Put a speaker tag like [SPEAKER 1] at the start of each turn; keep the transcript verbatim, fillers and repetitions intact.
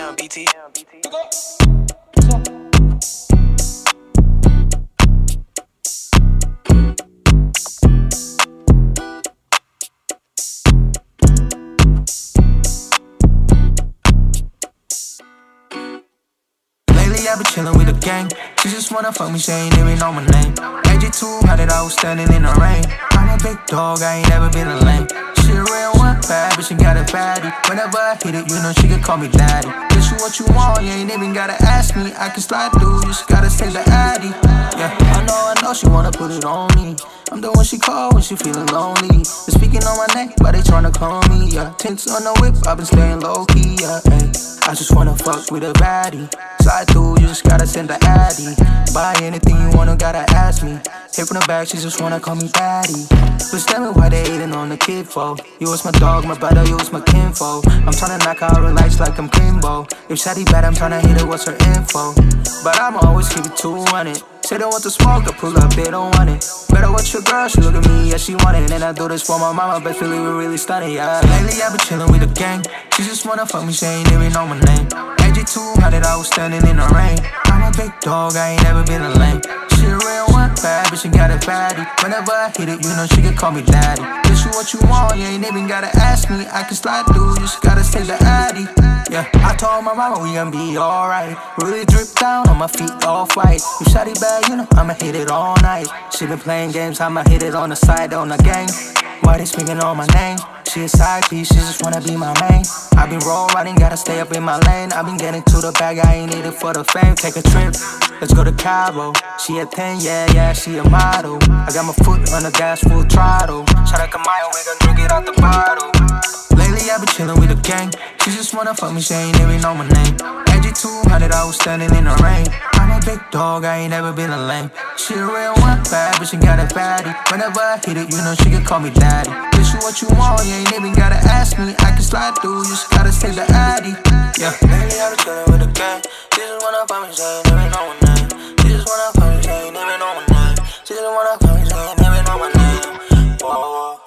[SPEAKER 1] M, B T M, B T M.
[SPEAKER 2] Lately I been chillin' with the gang. She just wanna fuck me, she ain't even know my name. A J two hundred, I was standing in the rain. I'm a big dog, I ain't never been a lame. She a real one, bad, but she got a baddie. Whenever I hit it, you know she can call me daddy. This is what you want, you ain't even gotta ask me. I can slide through, you just gotta say the addy. Yeah, I know, I know she wanna put it on me. I'm the one she call when she feeling lonely. They're speaking on my neck, but they tryna clone me, yeah. Tints on the whip, I been staying low-key, yeah, ay. I just wanna fuck with a baddie. Slide through, you just gotta send the addy. Buy anything you wanna, gotta ask me. Hit from the back, she just wanna call me daddy. But tell me why they hating on the kid for. You was my dog, my brother, you was my kinfo. I'm tryna knock out her lights like I'm Kimbo. If Shady bad, I'm tryna hit her, what's her info? But I'ma always keep it two hundred. Say they want the smoke, I pull up, they don't want it. Better watch your girl, she look at me, yeah, she want it. And I do this for my mama, but feel it, we really stunning, yeah. Lately I been chillin' with the gang. She just wanna fuck me, she ain't even know my name. A J two hundred, I was standing in the rain. I'm a big dog, I ain't never been a lame. She a real one, bad, but she got a baddie. Whenever I hit it, you know she can call me daddy. This is what you want, you ain't even gotta ask me. I can slide through, you just gotta say the addy. Yeah, I told my mama we gon' be alright. Really drip down on my feet, all white. You shawty bad, you know I'ma hit it all night. She been playing games, I'ma hit it on the side, on the gang. Why they speaking on my name? She a side piece, she just wanna be my main. I been roll riding, gotta stay up in my lane. I been getting to the bag, I ain't need it for the fame. Take a trip, let's go to Cabo. She a ten, yeah, yeah, she a model. I got my foot on the gas, full throttle. Shout out to Maya, we gon' drink it out the bottle. Lately I been chillin' with the gang. She just wanna fuck me, she ain't even know my name. A J two hundred, I was standing in the rain. I'm a big dog, I ain't never been a lame. She a real one, bad, but she got a baddie. Whenever I hit it, you know she can call me daddy. This is what you want, you ain't even gotta ask me. I can slide through, you just gotta say the addy. Yeah. Lately I been chillin' with the gang. She just wanna fuck me, she ain't never know my name. She just wanna fuck me, she ain't never know my name. She just wanna fuck me, she ain't never know my name. Whoa, whoa.